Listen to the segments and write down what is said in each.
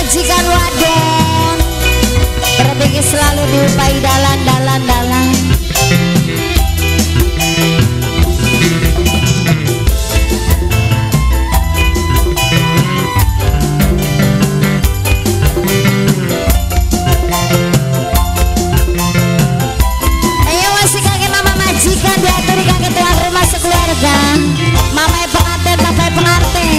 majikan wadon berpikir selalu diupai dalan. Ayo masih kakek mama majikan diaturi kakek tuan rumah sekeluarga, mamai pengantin, papai pengantin.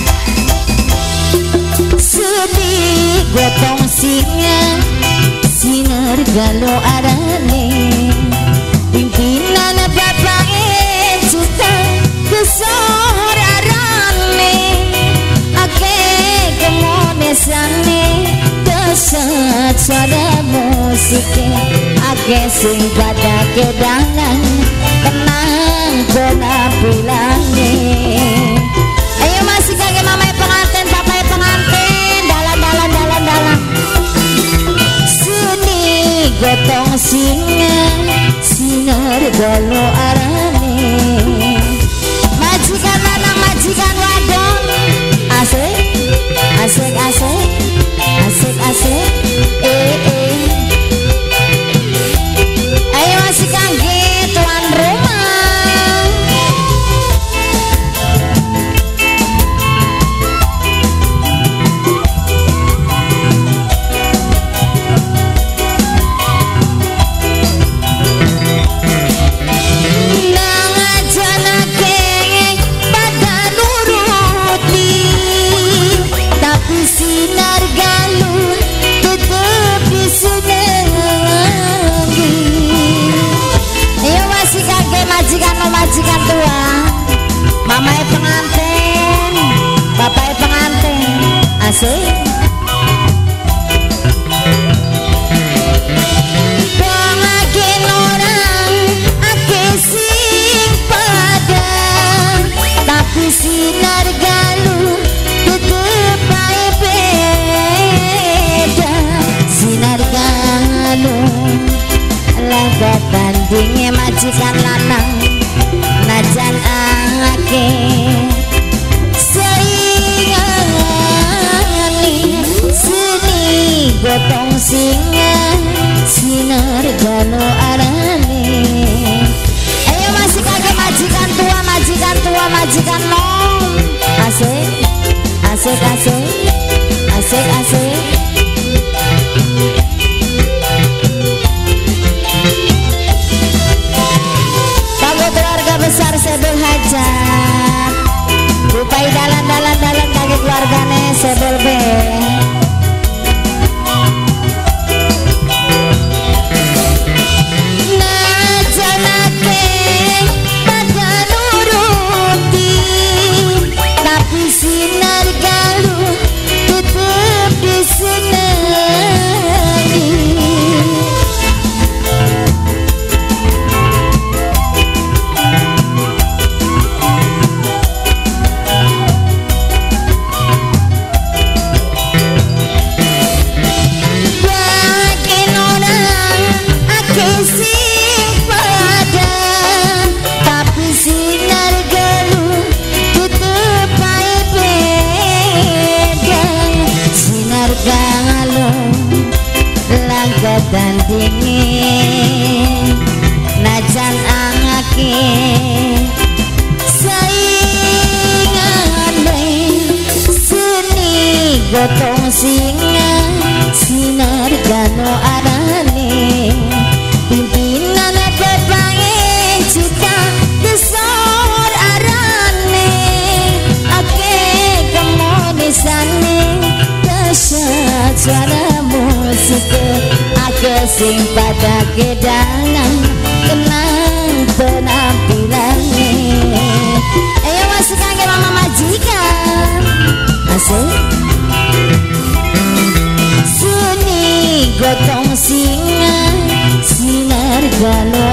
Sedih gotong singa sinar galo arane pimpinan bapak juta kesor arane ake kemonesane desat suara musike ake sing pada kedangan tenang penampilannya. Ayo masih kakek mamai pengantin, papai pengantin, dalam seni gotong singa sinar galo arane majikan lanang majikan wadon asik ayo masih kangge tuan rumah. Majikan tua, mamai pengantin, papai pengantin, asik. Pengakin orang, ake sing pada, tapi sinar galuh tetep bae beda. Sinar galuh, laga tandingnya majikan lanang. Najan ake saingani seni gotong singa sinar galo arane. Ayo masih kakek majikan tua majikan nom asik besar sebel hajat upai dalan kakek keluargane sebel be. Najanake pada nuruti tapi sinar galuh tetep disenangi. Dan dingin najan angake saingane seni gotong singa sinar gano arane pimpinan bapak cita kesor arane ake kemonisane kesat suara musike sing pada kedangan kenang penampilannya. Ayo masuk kangge mama majikan asik seni gotong singa sinar galo